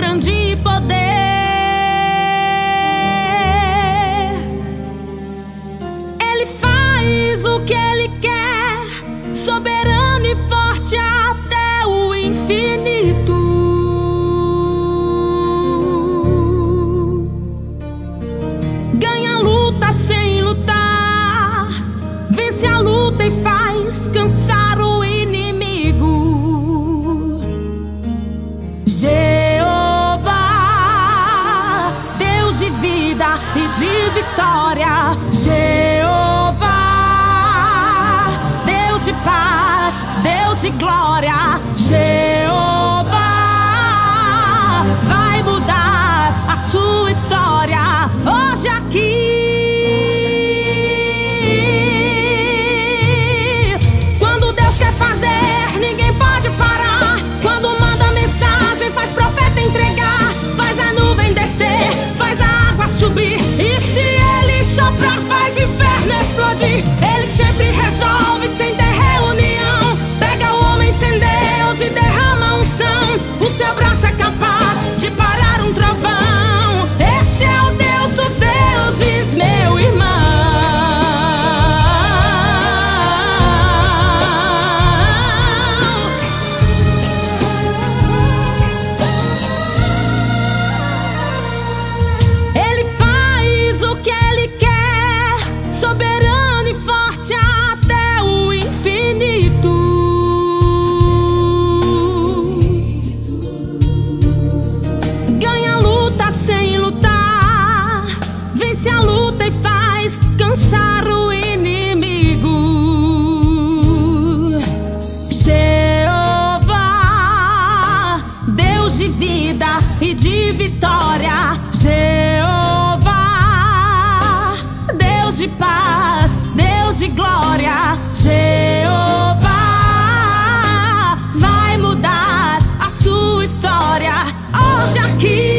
grande poder. Ele faz o que Ele quer, soberano e forte até o infinito. Ganha a luta sem lutar, vence a luta e faz cansar o inimigo. Jeová, Deus de vida e de vitória. Jeová, Deus de paz, Deus de glória. Jeová, vai mudar a sua história hoje aqui. Quando Deus quer fazer, ninguém pode parar. Quando manda mensagem, faz profeta entregar, faz a nuvem descer, faz a água subir. E se Ele soprar, faz o inferno explodir. Ele sempre resolve sem ter reunião. Pega o homem sem Deus e derrama unção. O seu braço é capaz de parar um trovão. Esse é o Deus dos deuses, meu irmão. Ele faz o que Ele quer, soberano e forte até o infinito. Ganha a luta sem lutar, vence a luta e faz cansar o inimigo. Jeová, Deus de vida e de vitória. Jeová, Deus de paz, Deus de glória. Jeová, vai mudar a sua história hoje aqui.